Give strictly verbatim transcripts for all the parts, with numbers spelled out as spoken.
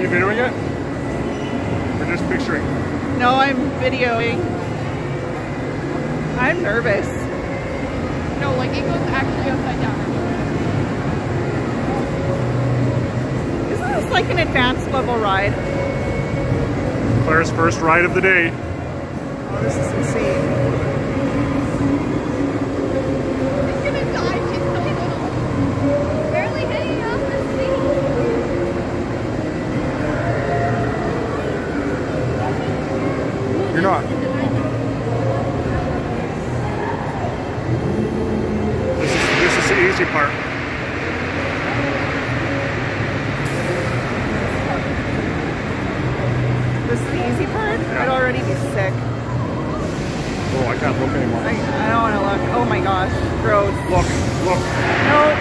you videoing it? Or just picturing? No, I'm videoing. I'm nervous. No, like it goes actually upside down. Isn't this like an advanced level ride? Claire's first ride of the day. Oh, this is insane. She's gonna die. She's so little. Barely hanging off the seat. You're not. This is, this is the easy part. This is the easy part? Yeah. I'd already be sick. Oh, I can't look anymore. I, I don't want to look. Oh my gosh. Gross. Look, look. No.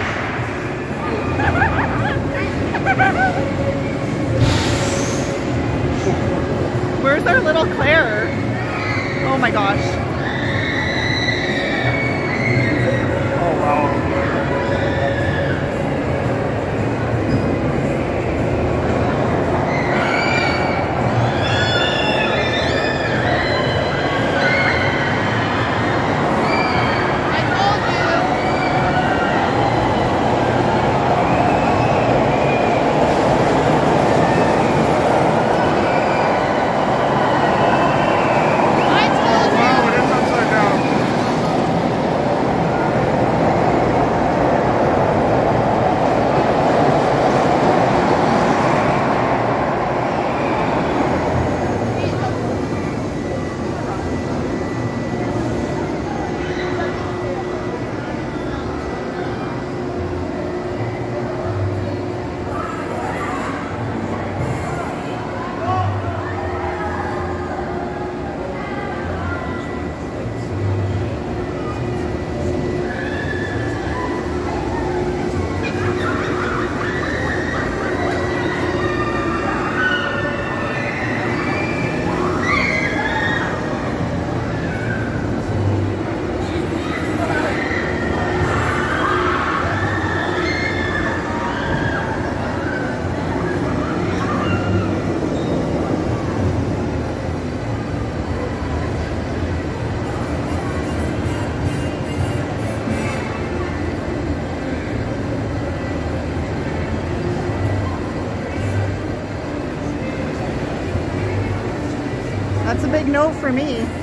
Where's our little Claire? Oh my gosh. Oh, wow. That's a big no for me.